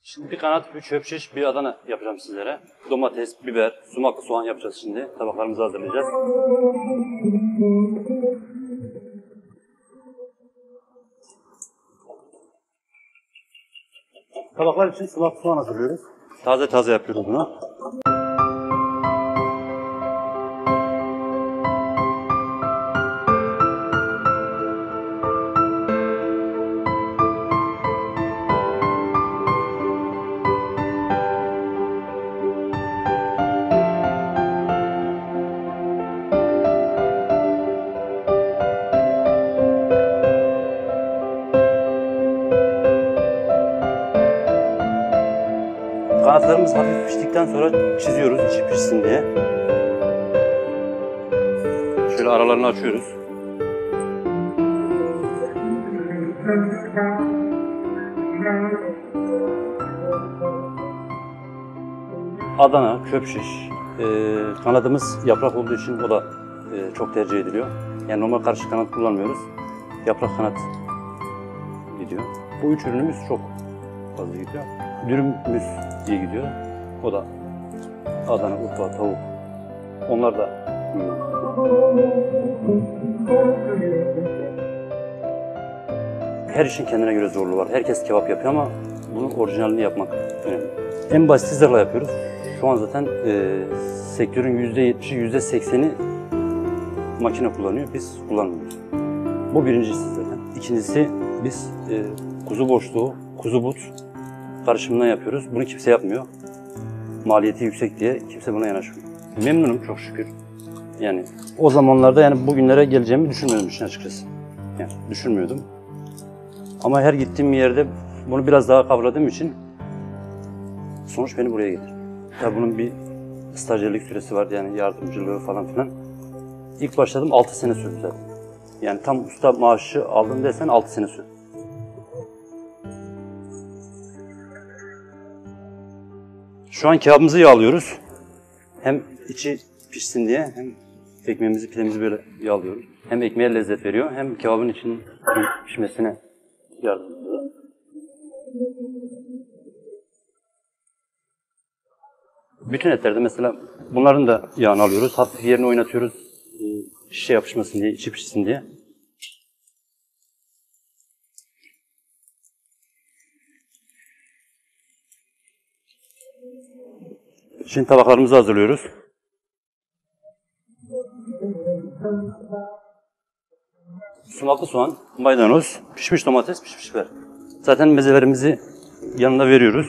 Şimdi bir kanat, bir çöp şiş, bir Adana yapacağım sizlere. Domates, biber, sumaklı soğan yapacağız şimdi. Tabaklarımızı hazırlayacağız. Tabaklar için sumaklı soğan hazırlıyoruz. Taze taze yapıyoruz bunu. Kanatlarımız hafif piştikten sonra çiziyoruz içi pişsin diye. Şöyle aralarını açıyoruz. Adana, çöp şiş. Kanadımız yaprak olduğu için o da çok tercih ediliyor. Yani normal karışık kanat kullanmıyoruz. Yaprak kanat gidiyor. Bu üç ürünümüz çok fazla gidiyor. Dürümümüz iyi gidiyor. O da Adana, Urfa, tavuk. Onlar da iyi. Her işin kendine göre zorluğu var. Herkes kebap yapıyor ama bunun orijinalini yapmak önemli. En basit zırhla yapıyoruz. Şu an zaten sektörün %70'i, %80'i makine kullanıyor. Biz kullanmıyoruz. Bu birincisi zaten. İkincisi biz kuzu boşluğu, kuzu but karışımından yapıyoruz. Bunu kimse yapmıyor. Maliyeti yüksek diye kimse buna yanaşmıyor. Memnunum çok şükür. Yani o zamanlarda yani bugünlere geleceğimi düşünmüyordum işin açıkçası. Yani düşünmüyordum. Ama her gittiğim yerde bunu biraz daha kavradığım için sonuç beni buraya getirdi. Tabii bunun bir stajyerlik süresi var yani yardımcılığı falan filan. İlk başladım 6 sene sürdü zaten. Yani tam usta maaşı aldım desen 6 sene sürdü. Şu an kebabımızı yağlıyoruz. Hem içi pişsin diye hem ekmeğimizi, pidemizi böyle yağlıyoruz. Hem ekmeğe lezzet veriyor hem kebabın içinin pişmesine yardımcı oluyor. Bütün etlerde mesela bunların da yağını alıyoruz. Hafif yerini oynatıyoruz. Şişe yapışmasın diye, içi pişsin diye. Şimdi tabaklarımızı hazırlıyoruz. Sumaklı soğan, maydanoz, pişmiş domates, pişmiş biber. Zaten mezelerimizi yanına veriyoruz.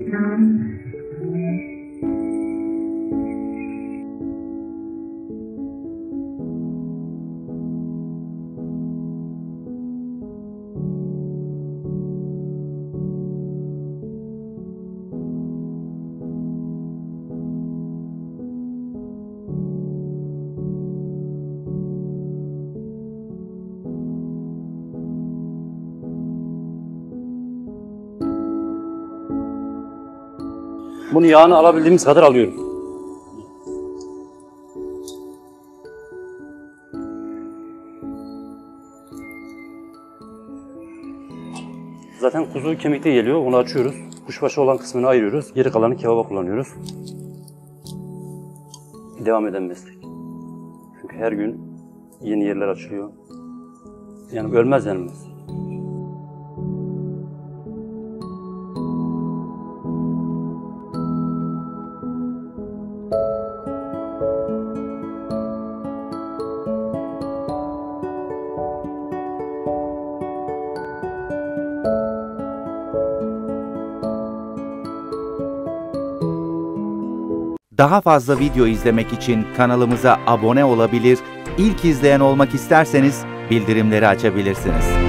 Bunu yağını alabildiğimiz kadar alıyoruz. Zaten kuzu kemikli geliyor, onu açıyoruz. Kuşbaşı olan kısmını ayırıyoruz, geri kalanı kebaba kullanıyoruz. Devam eden meslek. Çünkü her gün yeni yerler açılıyor. Yani ölmez yani meslek. Daha fazla video izlemek için kanalımıza abone olabilir, ilk izleyen olmak isterseniz bildirimleri açabilirsiniz.